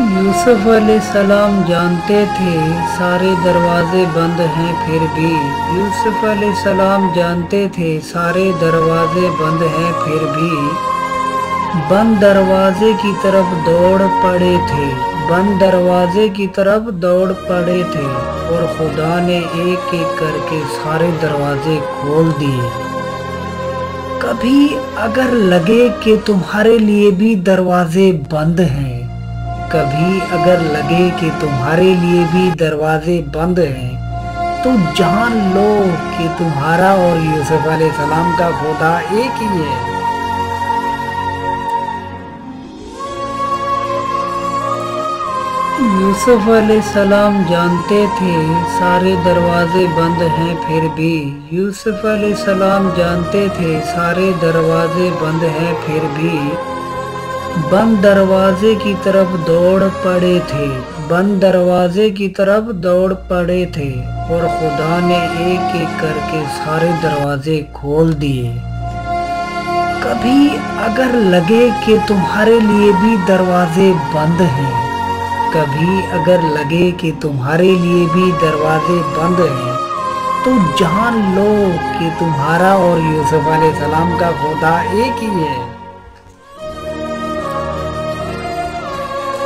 یوسف علیہ السلام جانتے تھے سارے دروازے بند ہیں پھر بھی یوسف علیہ السلام جانتے تھے سارے دروازے بند ہیں پھر بھی بند دروازے کی طرف دوڑ پڑے تھے بند دروازے کی طرف دوڑ پڑے تھے اور خدا نے ایک ایک کر کے سارے دروازے کھول دیے۔ کبھی اگر لگے کہ تمہارے لیے بھی دروازے بند ہیں، کبھی اگر لگے کہ تمہارے لیے بھی دروازے بند ہیں، تو جان لو کہ تمہارا اور یوسف علیہ السلام کا خدا ایک ہی ہے۔ یوسف علیہ السلام جانتے تھے سارے دروازے بند ہیں پھر بھی یوسف علیہ السلام جانتے تھے سارے دروازے بند ہیں پھر بھی بند دروازے کی طرف دوڑ پڑے تھے بند دروازے کی طرف دوڑ پڑے تھے اور خدا نے ایک ایک کر کے سارے دروازے کھول دیے۔ کبھی اگر لگے کہ تمہارے لیے بھی دروازے بند ہیں، کبھی اگر لگے کہ تمہارے لیے بھی دروازے بند ہیں، تو جان لو کہ تمہارا اور یوسف علیہ السلام کا خدا ایک ہی ہے۔